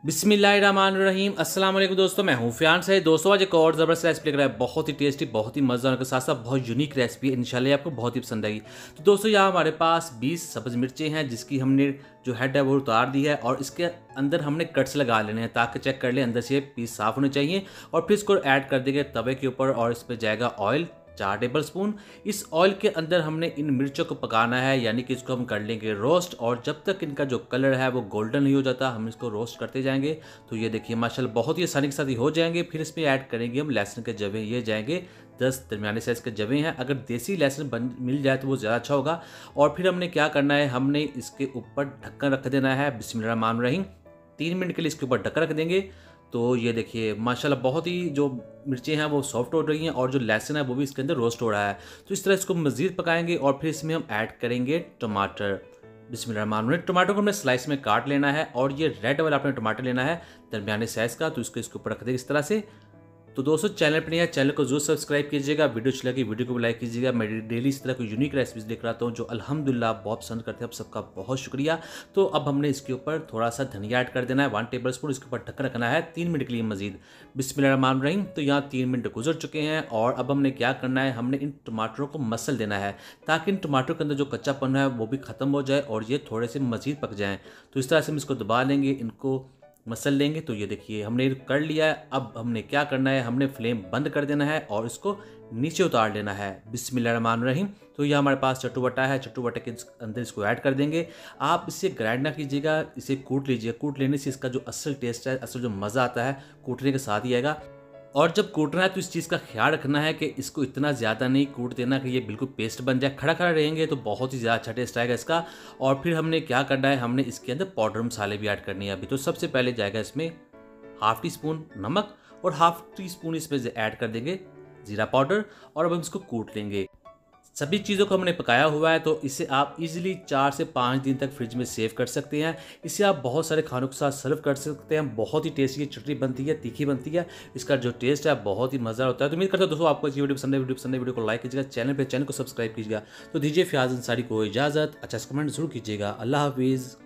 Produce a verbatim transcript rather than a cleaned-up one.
बिस्मिल्लाहिर्रहमानिर्रहीम। अस्सलाम वालेकुम दोस्तों, मैं हूं फियाज से। दोस्तों आज एक और ज़बरदस्त रेसिपी लेकर आया, बहुत ही टेस्टी, बहुत ही मज़ेदार के साथ साथ बहुत यूनिक रेसिपी है। इंशाल्लाह आपको बहुत ही पसंद आएगी। तो दोस्तों यहाँ हमारे पास बीस सब्ज़ मिर्चें हैं जिसकी हमने जो हेड है वो उतार दी है और इसके अंदर हमने कट्स लगा लेने हैं ताकि चेक कर ले अंदर से पीस साफ़ होने चाहिए। और फिर इसको ऐड कर देंगे तवे के ऊपर और इस पर जाएगा ऑयल चार टेबल स्पून। इस ऑयल के अंदर हमने इन मिर्चों को पकाना है, यानी कि इसको हम कर लेंगे रोस्ट, और जब तक इनका जो कलर है वो गोल्डन नहीं हो जाता हम इसको रोस्ट करते जाएंगे। तो ये देखिए माशाल्लाह बहुत ही आसानी के साथ ही हो जाएंगे। फिर इसमें ऐड करेंगे हम लहसुन के जवे, ये जाएंगे दस दरमियाने साइज़ के जवे हैं। अगर देसी लहसुन बन मिल जाए तो वो ज़्यादा अच्छा होगा। और फिर हमने क्या करना है, हमने इसके ऊपर ढक्कन रख देना है। बिस्मिल्लाहिर्रहमानिर्रहीम। तीन मिनट के लिए इसके ऊपर ढक्कन रख देंगे। तो ये देखिए माशाल्लाह बहुत ही जो मिर्चें हैं वो सॉफ्ट हो रही हैं और जो लहसुन है वो भी इसके अंदर रोस्ट हो रहा है। तो इस तरह इसको मज़ीद पकाएंगे और फिर इसमें हम ऐड करेंगे टमाटर। बिस्मिल्लाहिर्रहमानिर्रहीम। टमाटर को हमने स्लाइस में काट लेना है और ये रेड वाला आपने टमाटर लेना है दरमियाने साइज़ का। तो इसको इसके ऊपर रख देंगे इस तरह से। तो दोस्तों चैनल पर नहीं है, चैनल को जरूर सब्सक्राइब कीजिएगा, वीडियो अच्छी लगी वीडियो को लाइक कीजिएगा। मैं डेली इस तरह की यूनिक रेसिपीज लेकर आता हूँ जो अल्हम्दुलिल्लाह बहुत पसंद करते हैं। आप सबका बहुत शुक्रिया। तो अब हमने इसके ऊपर थोड़ा सा धनिया ऐड कर देना है, वन टेबल स्पून। इसके ऊपर ढक्कन रखना है तीन मिनट के लिए मजीद। बिस्मिल्लाहिर्रहमानिर्रहीम। तो यहाँ तीन मिनट गुजर चुके हैं और अब हमने क्या करना है, हमने इन टमाटरों को मसल देना है ताकि इन टमाटरों के अंदर जो कच्चापन है वो भी ख़त्म हो जाए और ये थोड़े से मजीद पक जाएँ। तो इस तरह से हम इसको दबा लेंगे, इनको मसल लेंगे। तो ये देखिए हमने कर लिया है। अब हमने क्या करना है, हमने फ्लेम बंद कर देना है और इसको नीचे उतार लेना है। बिस्मिल्लाहिर्रहमानिर्रहीम। तो यह हमारे पास चट्टू बट्टा है, चट्टू बट्टे के अंदर इसको ऐड कर देंगे। आप इसे ग्राइंड ना कीजिएगा, इसे कूट लीजिए। कूट लेने से इसका जो असल टेस्ट है, असल जो मज़ा आता है कूटने के साथ ही आएगा। और जब कूटना है तो इस चीज़ का ख्याल रखना है कि इसको इतना ज़्यादा नहीं कूट देना कि ये बिल्कुल पेस्ट बन जाए। खड़ा खड़ा रहेंगे तो बहुत ही ज़्यादा अच्छा टेस्ट आएगा इसका। और फिर हमने क्या करना है, हमने इसके अंदर पाउडर मसाले भी ऐड करनी है अभी। तो सबसे पहले जाएगा इसमें हाफ़ टी स्पून नमक और हाफ़ टी स्पून इसमें ऐड कर देंगे ज़ीरा पाउडर और अब हम इसको कूट लेंगे। सभी चीज़ों को हमने पकाया हुआ है तो इसे आप इजीली चार से पाँच दिन तक फ्रिज में सेव कर सकते हैं। इसे आप बहुत सारे खानों के साथ सर्व कर सकते हैं। बहुत ही टेस्टी ये चटनी बनती है, तीखी बनती है। इसका जो टेस्ट है बहुत ही मज़ा होता है। तो उम्मीद करता हूँ दोस्तों आपको ये वीडियो पसंद है। वीडियो पसंद है वीडियो को लाइक कीजिएगा, चैनल पे चैनल को सब्सक्राइब कीजिएगा। तो दीजिए फियाज अंसारी को इजाज़त। अच्छा कमेंट जरूर कीजिएगा। अल्लाह हाफिज़।